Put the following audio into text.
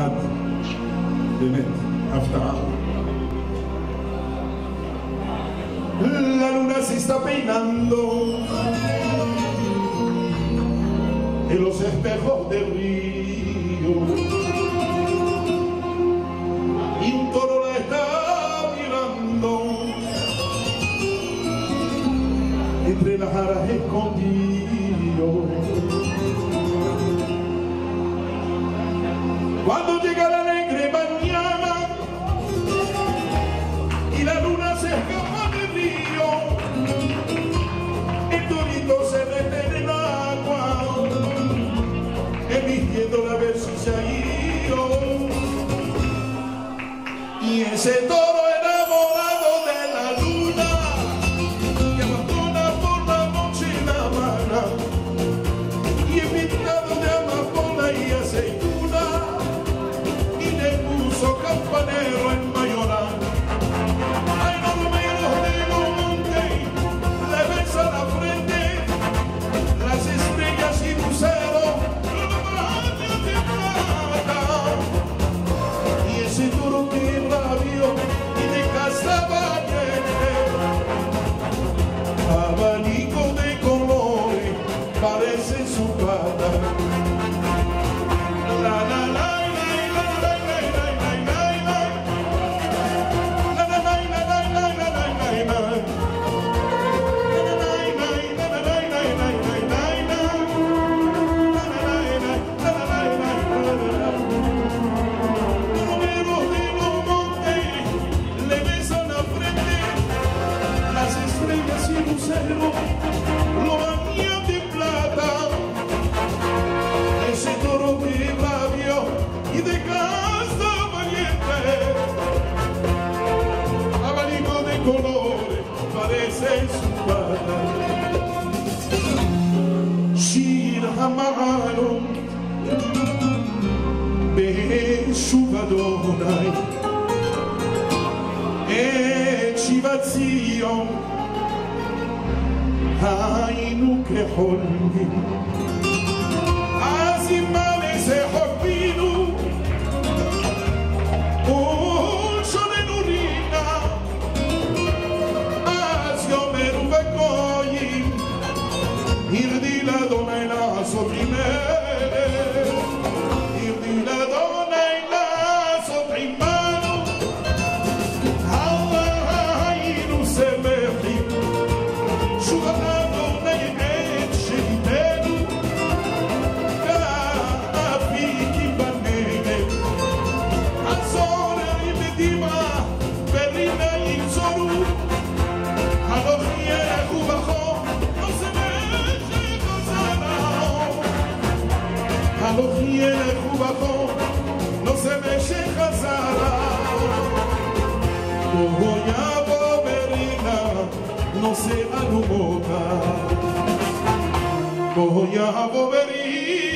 Johanna, la luna se está peinando en los espejos del río y un toro la está mirando entre las aras escondido. Cuando llega la alegre mañana y la luna se escapa del río, el torito se mete en el agua, emitiendo a ver si se ha ido. Y ese toro enamorado de la luna, que abandona por la noche la vara, y pintado de amapola y aceituna, y le puso campanero en Mayoral. Ay, no lo menos de los montes, le besa la frente, las estrellas y luceros, los baños de plata. Y ese toro que rabió y de casa abanico de colores parece su pata. La la la. Lo bañan de plata, ese toro que rabio y de casa valiente, abanico de colores parece su pata. Shir Hamaro Beshugadonai Shivatzion היינו כחולמים, אז עם איזה חופינו ושוננו רינה, אז יאמרו בגויים, ירדי לאדוני לעשות עמנו, ירדי לאדוני לעשות עמנו, היינו שמחים שובנו נגד שביתנו, כאפיקים בנגב, הצוררים בדמעה ברינה ינצורו, הלוך ילכו בחור, לא זה משך חזרה, הלוך ילכו בחור, לא זה משך חזרה, בוא יבוא ברינה no se alumota, voy a volver.